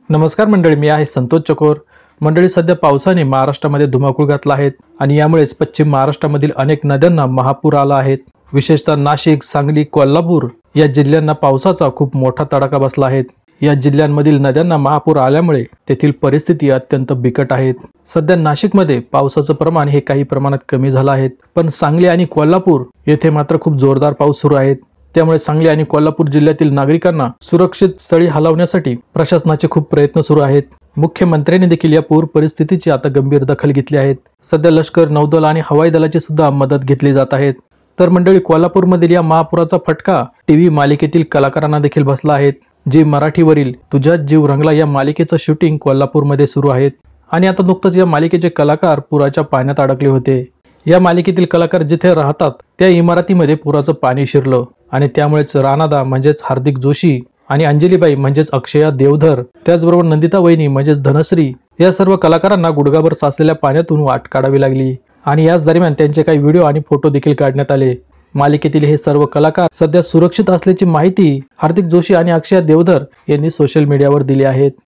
नमस्कार मंडळी, मी आहे संतोष चकोर। मंडळी, सध्या पावसाने महाराष्ट्रामध्ये धुमाकूळ घातला आहे आणि यामुळेच पश्चिम महाराष्ट्रामधील अनेक नद्यांना महापूर आला आहे। विशेषतः नाशिक, सांगली, कोल्हापूर या जिल्ह्यांना पावसाचा खूप मोठा तडाखा बसला आहे। या जिल्ह्यांमधील नद्यांना महापूर आल्यामुळे तेथील परिस्थिती अत्यंत बिकट आहे। सध्या नाशिकमध्ये पावसाचं प्रमाण हे काही प्रमाणात कमी झालं आहे, पण सांगली आणि कोल्हापूर येथे मात्र खूप जोरदार पाऊस सुरू आहे। त्यामुळे सांगली आणि कोल्हापूर जिल्ह्यातील नागरिकांना सुरक्षित स्थळी हलवण्यासाठी प्रशासनाचे खूप प्रयत्न सुरू आहेत। मुख्यमंत्र्यांनी देखील या पूर परिस्थितीची आता गंभीर दखल घेतली आहे। सध्या लष्कर, नौदल आणि हवाई दलाची सुद्धा मदत घेतली जात आहे। तर मंडळी, कोल्हापूरमधील या महापुराचा फटका टीव्ही मालिकेतील कलाकारांना देखील बसला आहे। जी मराठीवरील तुझ्हात जीव रंगला या मालिकेचं शूटिंग कोल्हापूरमध्ये सुरू आहे आणि आता नुकतंच या मालिकेचे कलाकार पुराच्या पाण्यात अडकले होते। या मालिकेतील कलाकार जिथे राहतात त्या इमारतीमध्ये पुराचं पाणी शिरलं आणि त्यामुळेच राणादा म्हणजेच हार्दिक जोशी आणि अंजलीबाई म्हणजेच अक्षया देवधर, त्याचबरोबर नंदिता वहिनी म्हणजेच धनश्री या सर्व कलाकारांना गुडघाभर साचलेल्या पाण्यातून वाट काढावी लागली आणि याच दरम्यान त्यांचे काही व्हिडिओ आणि फोटो देखील काढण्यात आले। मालिकेतील हे सर्व कलाकार सध्या सुरक्षित असल्याची माहिती हार्दिक जोशी आणि अक्षया देवधर यांनी सोशल मीडियावर दिली आहे।